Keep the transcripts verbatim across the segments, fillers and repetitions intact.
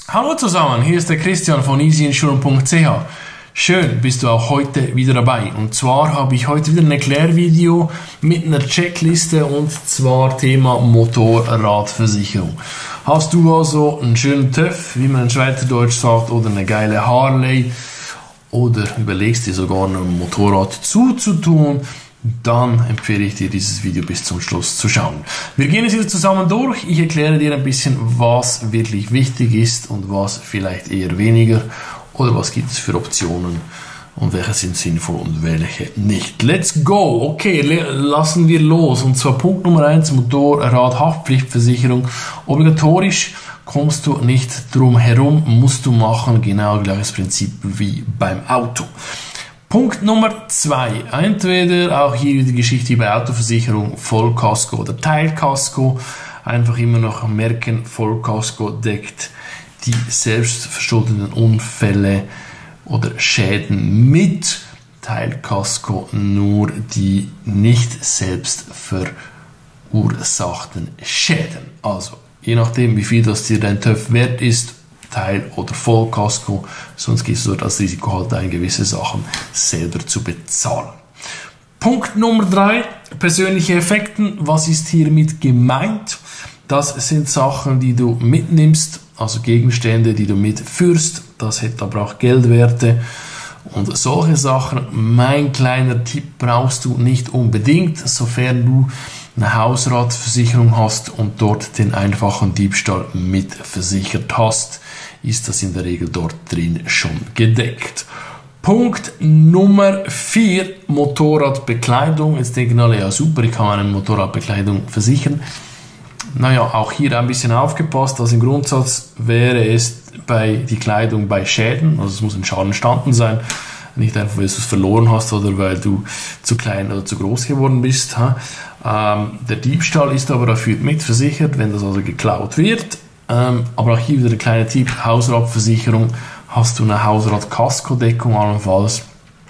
Hallo zusammen, hier ist der Christian von easy insurance punkt c h. Schön, bist du auch heute wieder dabei. Und zwar habe ich heute wieder ein Erklärvideo mit einer Checkliste und zwar Thema Motorradversicherung. Hast du also einen schönen TÜV, wie man in Schweizerdeutsch sagt, oder eine geile Harley oder überlegst dir sogar ein Motorrad zuzutun, dann empfehle ich dir, dieses Video bis zum Schluss zu schauen. Wir gehen es jetzt zusammen durch. Ich erkläre dir ein bisschen, was wirklich wichtig ist und was vielleicht eher weniger, oder was gibt es für Optionen und welche sind sinnvoll und welche nicht. Let's go! Okay, lassen wir los. Und zwar Punkt Nummer eins, Motorradhaftpflichtversicherung. Obligatorisch, kommst du nicht drum herum, musst du machen, genau gleiches Prinzip wie beim Auto. Punkt Nummer zwei, entweder auch hier die Geschichte bei Autoversicherung, Vollkasko oder Teilkasko. Einfach immer noch merken, Vollkasko deckt die selbstverschuldeten Unfälle oder Schäden mit, Teilkasko nur die nicht selbst verursachten Schäden. Also je nachdem, wie viel das dir dein TÜV wert ist, Teil- oder Vollkasko, sonst gehst du dort als Risikohalter ein, gewisse Sachen selber zu bezahlen. Punkt Nummer drei, persönliche Effekte. Was ist hiermit gemeint? Das sind Sachen, die du mitnimmst, also Gegenstände, die du mitführst. Das hat aber auch Geldwerte. Und solche Sachen, mein kleiner Tipp, brauchst du nicht unbedingt, sofern du eine Hausratversicherung hast und dort den einfachen Diebstahl mitversichert hast, ist das in der Regel dort drin schon gedeckt. Punkt Nummer vier, Motorradbekleidung. Jetzt denken alle, ja super, ich kann meine Motorradbekleidung versichern. Naja, auch hier ein bisschen aufgepasst, also im Grundsatz wäre es bei die Kleidung bei Schäden, also es muss ein Schaden entstanden sein, nicht einfach, weil du es verloren hast oder weil du zu klein oder zu groß geworden bist. Ähm, der Diebstahl ist aber dafür mitversichert, wenn das also geklaut wird. Ähm, aber auch hier wieder der kleine Tipp, Hausratversicherung, hast du eine Hausrat-Kaskodeckung allenfalls,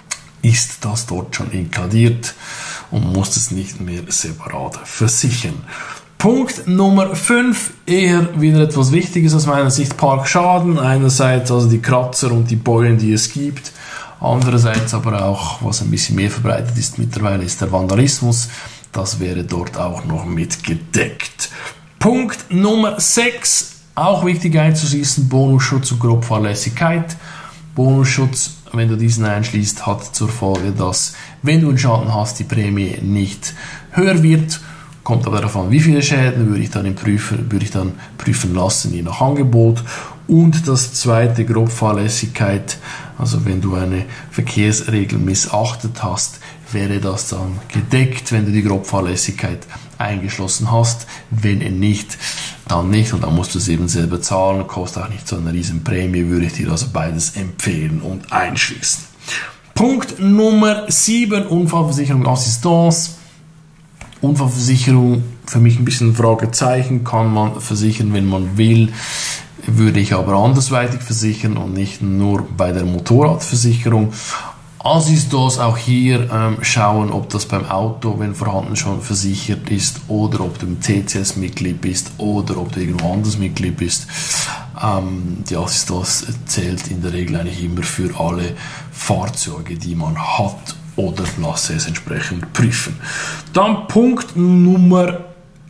ist das dort schon inkludiert und musst es nicht mehr separat versichern. Punkt Nummer fünf, eher wieder etwas Wichtiges aus meiner Sicht, Parkschaden. Einerseits also die Kratzer und die Beulen, die es gibt. Andererseits aber auch, was ein bisschen mehr verbreitet ist mittlerweile, ist der Vandalismus. Das wäre dort auch noch mit gedeckt. Punkt Nummer sechs, auch wichtig einzuschließen, Bonusschutz und Grobfahrlässigkeit. Bonusschutz, wenn du diesen einschließt, hat zur Folge, dass, wenn du einen Schaden hast, die Prämie nicht höher wird. Kommt aber darauf an, wie viele Schäden, würde ich dann, prüfen, würde ich dann prüfen lassen, je nach Angebot. Und das zweite, Grobfahrlässigkeit, also wenn du eine Verkehrsregel missachtet hast, wäre das dann gedeckt, wenn du die Grobfahrlässigkeit eingeschlossen hast. Wenn nicht, dann nicht und dann musst du es eben selber zahlen, kostet auch nicht so eine riesen Prämie, würde ich dir also beides empfehlen und einschließen. Punkt Nummer sieben, Unfallversicherung, Assistance. Unfallversicherung, für mich ein bisschen ein Fragezeichen, kann man versichern, wenn man will, würde ich aber andersweitig versichern und nicht nur bei der Motorradversicherung. Assistance auch hier ähm, schauen, ob das beim Auto, wenn vorhanden, schon versichert ist oder ob du im T C S-Mitglied bist oder ob du irgendwo anders Mitglied bist. Ähm, die Assistance zählt in der Regel eigentlich immer für alle Fahrzeuge, die man hat, oder lasse es entsprechend prüfen. Dann Punkt Nummer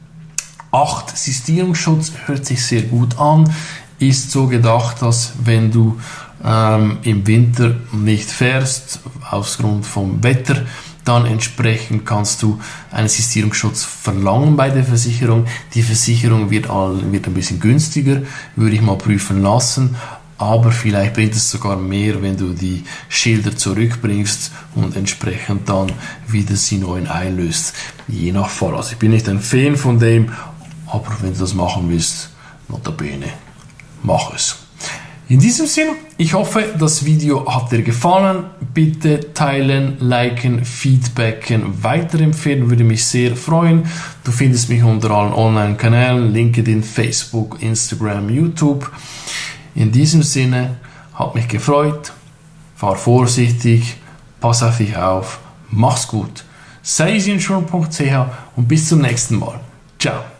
acht, Sistierungsschutz, hört sich sehr gut an, ist so gedacht, dass wenn du ähm, im Winter nicht fährst, aus Grund vom Wetter, dann entsprechend kannst du einen Sistierungsschutz verlangen bei der Versicherung. Die Versicherung wird, all, wird ein bisschen günstiger, würde ich mal prüfen lassen. Aber vielleicht bringt es sogar mehr, wenn du die Schilder zurückbringst und entsprechend dann wieder sie neu einlöst, je nach Fall. Also ich bin nicht ein Fan von dem, aber wenn du das machen willst, notabene, mach es. In diesem Sinne, ich hoffe, das Video hat dir gefallen. Bitte teilen, liken, feedbacken, weiterempfehlen, würde mich sehr freuen. Du findest mich unter allen Online-Kanälen, LinkedIn, Facebook, Instagram, YouTube. In diesem Sinne, hat mich gefreut, fahr vorsichtig, pass auf dich auf, mach's gut. sei easy insurance punkt c h und bis zum nächsten Mal. Ciao.